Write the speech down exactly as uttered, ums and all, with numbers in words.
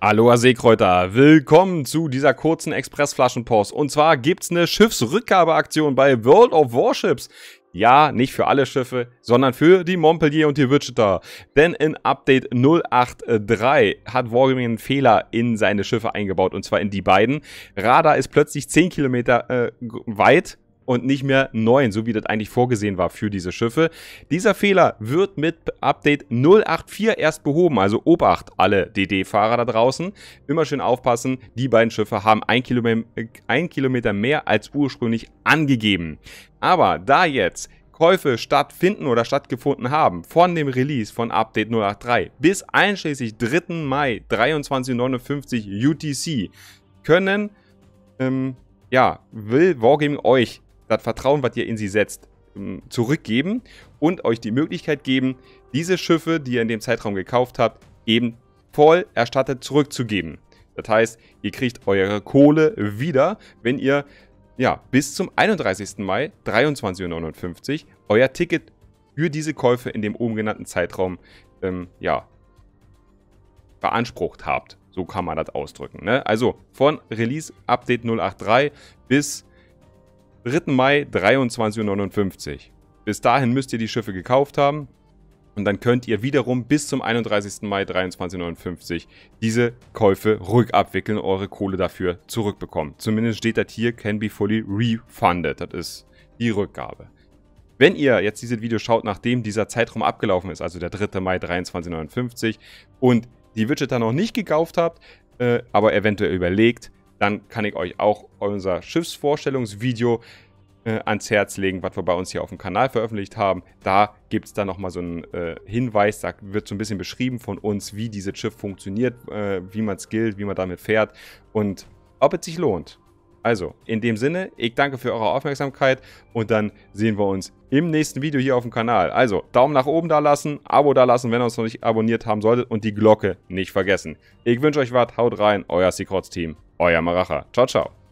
Aloha Seekräuter, willkommen zu dieser kurzen Expressflaschenpost. Und zwar gibt's eine Schiffsrückgabeaktion bei World of Warships. Ja, nicht für alle Schiffe, sondern für die Montpellier und die Wichita. Denn in Update null acht drei hat Wargaming einen Fehler in seine Schiffe eingebaut, und zwar in die beiden. Radar ist plötzlich zehn Kilometer äh, weit und nicht mehr neun, so wie das eigentlich vorgesehen war für diese Schiffe. Dieser Fehler wird mit Update null acht vier erst behoben, also Obacht alle D D-Fahrer da draußen. Immer schön aufpassen, die beiden Schiffe haben ein Kilometer, ein Kilometer mehr als ursprünglich angegeben. Aber da jetzt Käufe stattfinden oder stattgefunden haben von dem Release von Update null acht drei bis einschließlich dritten Mai dreiundzwanzig Uhr neunundfünfzig U T C, können, ähm, ja, will Wargaming euch das Vertrauen, was ihr in sie setzt, zurückgeben und euch die Möglichkeit geben, diese Schiffe, die ihr in dem Zeitraum gekauft habt, eben voll erstattet zurückzugeben. Das heißt, ihr kriegt eure Kohle wieder, wenn ihr ja, bis zum einunddreißigsten Mai dreiundzwanzig Uhr neunundfünfzig euer Ticket für diese Käufe in dem oben genannten Zeitraum ähm, ja, beansprucht habt. So kann man das ausdrücken. Ne? Also von Release Update null acht drei bis dritten Mai dreiundzwanzig Uhr neunundfünfzig. Bis dahin müsst ihr die Schiffe gekauft haben und dann könnt ihr wiederum bis zum einunddreißigsten Mai dreiundzwanzig Uhr neunundfünfzig diese Käufe rückabwickeln und eure Kohle dafür zurückbekommen. Zumindest steht das hier, can be fully refunded. Das ist die Rückgabe. Wenn ihr jetzt dieses Video schaut, nachdem dieser Zeitraum abgelaufen ist, also der dritte Mai dreiundzwanzig Uhr neunundfünfzig, und die Wichita noch nicht gekauft habt, äh, aber eventuell überlegt, dann kann ich euch auch unser Schiffsvorstellungsvideo äh, ans Herz legen, was wir bei uns hier auf dem Kanal veröffentlicht haben. Da gibt es dann nochmal so einen äh, Hinweis, da wird so ein bisschen beschrieben von uns, wie dieses Schiff funktioniert, äh, wie man es gilt, wie man damit fährt und ob es sich lohnt. Also, in dem Sinne, ich danke für eure Aufmerksamkeit und dann sehen wir uns im nächsten Video hier auf dem Kanal. Also, Daumen nach oben da lassen, Abo da lassen, wenn ihr uns noch nicht abonniert haben solltet, und die Glocke nicht vergessen. Ich wünsche euch was, haut rein, euer Seekreuz-Team, euer Maracha. Ciao, ciao.